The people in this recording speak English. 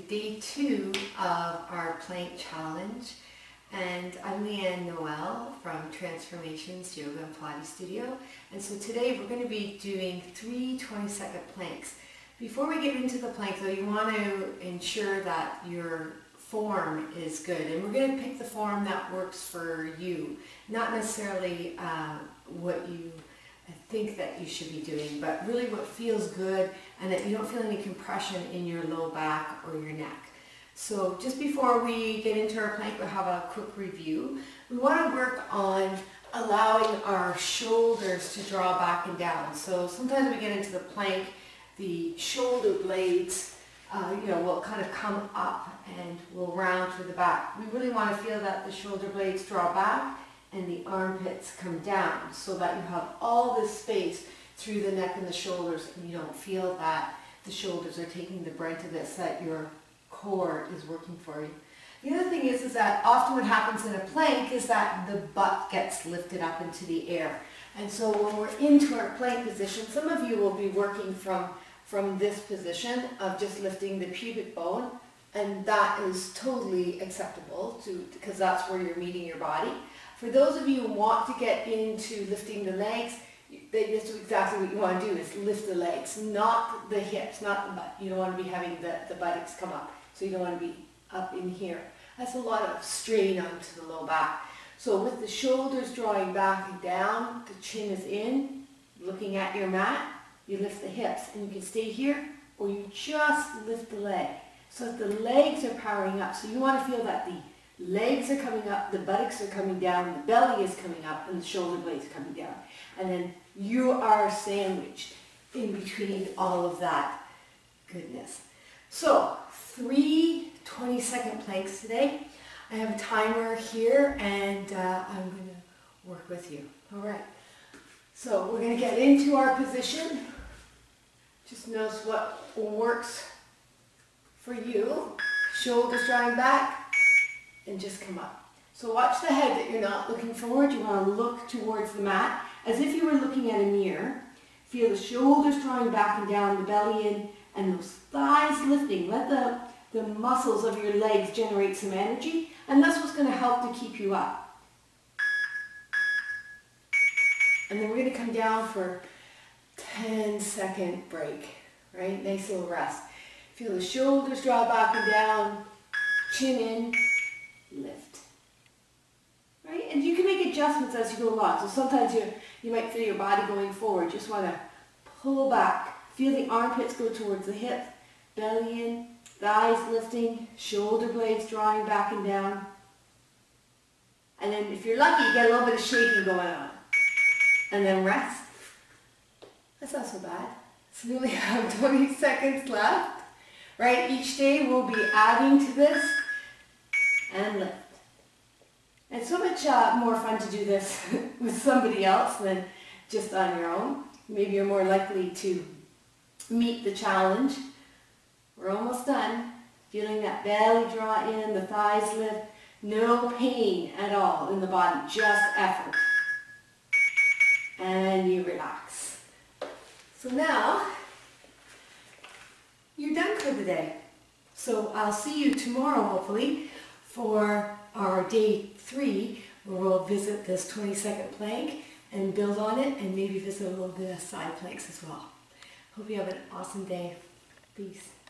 day 2 of our plank challenge, and I'm Leanne Noel from Transformations Yoga and Pilates Studio, and so today we're going to be doing 3 20-second planks. Before we get into the plank though, you want to ensure that your form is good, and we're going to pick the form that works for you, not necessarily what you think that you should be doing, but really what feels good and that you don't feel any compression in your low back or your neck. So just before we get into our plank, we'll have a quick review. We want to work on allowing our shoulders to draw back and down. So sometimes we get into the plank, the shoulder blades will kind of come up and will round to the back. We really want to feel that the shoulder blades draw back and the armpits come down so that you have all this space through the neck and the shoulders, and you don't feel that the shoulders are taking the brunt of this, that your core is working for you. The other thing is that often what happens in a plank is that the butt gets lifted up into the air. And so when we're into our plank position, some of you will be working from this position of just lifting the pubic bone, and that is totally acceptable because that's where you're meeting your body. For those of you who want to get into lifting the legs, that's exactly what you want to do, is lift the legs, not the hips, not the butt. You don't want to be having the buttocks come up, so you don't want to be up in here. That's a lot of strain onto the low back. So with the shoulders drawing back and down, the chin is in, looking at your mat, you lift the hips, and you can stay here, or you just lift the leg. So that the legs are powering up. So you want to feel that the legs are coming up, the buttocks are coming down, the belly is coming up, and the shoulder blades are coming down. And then you are sandwiched in between all of that goodness. So 3 20-second planks today. I have a timer here, and I'm going to work with you. All right. So we're going to get into our position. Just notice what works for you. Shoulders drawing back. And just come up. So watch the head, that you're not looking forward. You want to look towards the mat as if you were looking at a mirror. Feel the shoulders drawing back and down, the belly in, and those thighs lifting. Let the muscles of your legs generate some energy, and that's what's going to help to keep you up. And then we're going to come down for 10-second break, right? Nice little rest. Feel the shoulders draw back and down, chin in, lift. Right? And you can make adjustments as you go along. So sometimes you might feel your body going forward. You just want to pull back. Feel the armpits go towards the hip, belly in, thighs lifting, shoulder blades drawing back and down. And then if you're lucky, you get a little bit of shaking going on. And then rest. That's not so bad. So we only have 20 seconds left. Right? Each day we'll be adding to this and lift. It's so much more fun to do this with somebody else than just on your own. Maybe you're more likely to meet the challenge. We're almost done. Feeling that belly draw in, the thighs lift. No pain at all in the body, just effort. And you relax. So now, you're done for the day. So I'll see you tomorrow, hopefully, for our day 3, where we'll visit this 20-second plank and build on it, and maybe visit a little bit of side planks as well. Hope you have an awesome day. Peace.